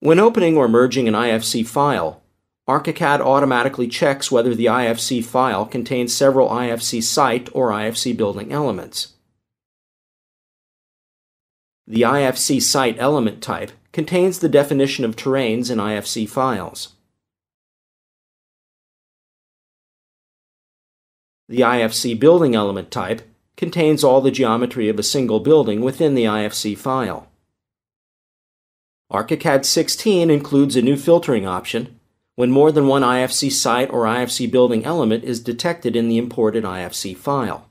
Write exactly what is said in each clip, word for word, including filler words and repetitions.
When opening or merging an I F C file, ArchiCAD automatically checks whether the I F C file contains several I F C site or I F C building elements. The I F C site element type contains the definition of terrains in I F C files. The I F C building element type contains all the geometry of a single building within the I F C file. ArchiCAD sixteen includes a new filtering option when more than one I F C site or I F C building element is detected in the imported I F C file.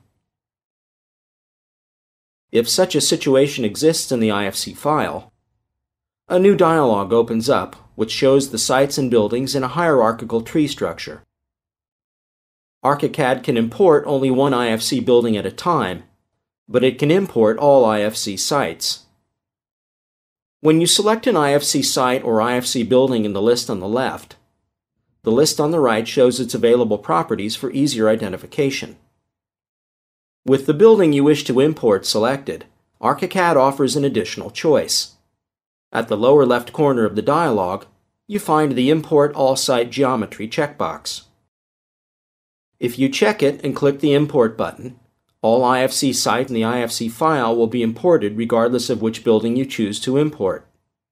If such a situation exists in the I F C file, a new dialog opens up which shows the sites and buildings in a hierarchical tree structure. ArchiCAD can import only one I F C building at a time, but it can import all I F C sites. When you select an I F C site or I F C building in the list on the left, the list on the right shows its available properties for easier identification. With the building you wish to import selected, ArchiCAD offers an additional choice. At the lower left corner of the dialog, you find the Import All Site Geometry checkbox. If you check it and click the Import button, all I F C site in the I F C file will be imported regardless of which building you choose to import.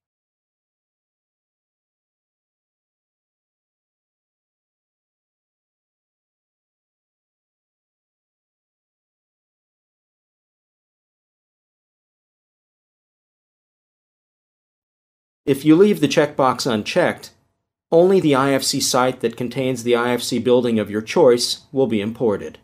If you leave the checkbox unchecked, only the I F C site that contains the I F C building of your choice will be imported.